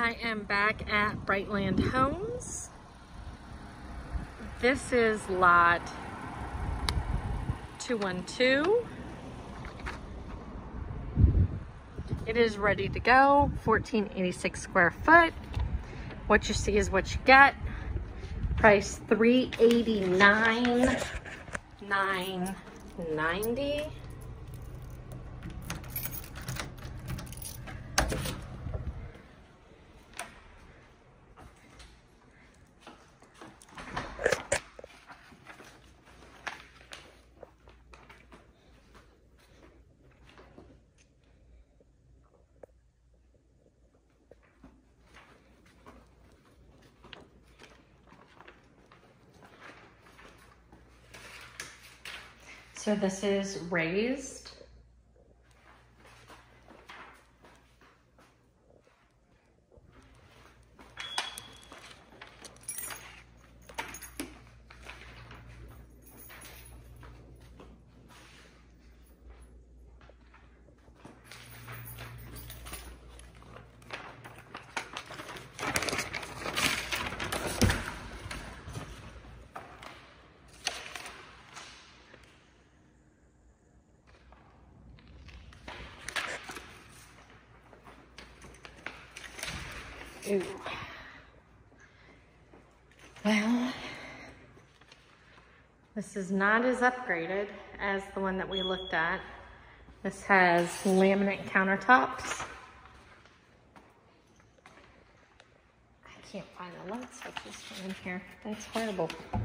I am back at Brightland Homes. This is lot 212. It is ready to go, 1486 square foot. What you see is what you get. Price $389,990. So this is raised. Ooh. Well, this is not as upgraded as the one that we looked at. This has laminate countertops. I can't find the light switches in here. That's horrible.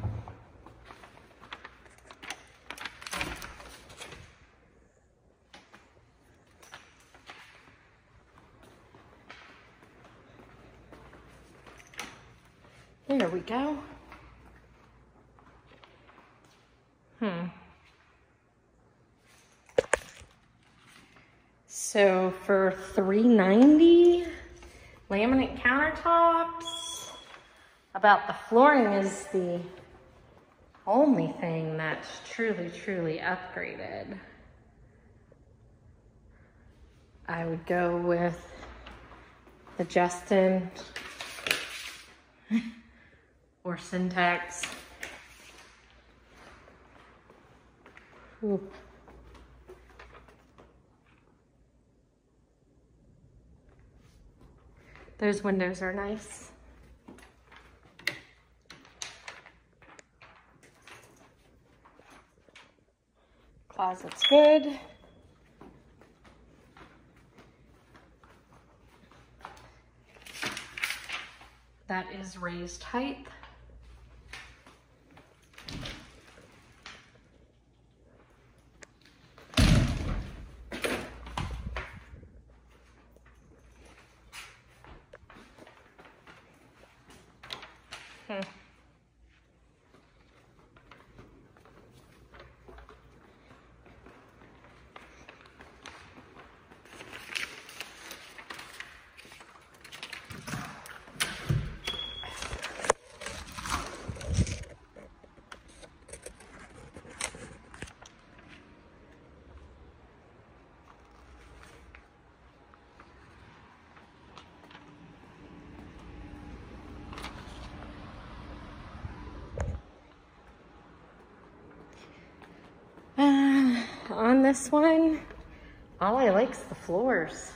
There we go. So for $390, laminate countertops. About the flooring is the only thing that's truly upgraded. I would go with the Justin or Syntax. Ooh. Those windows are nice. Closet's good. That is raised height. On this one, all I like is the floors.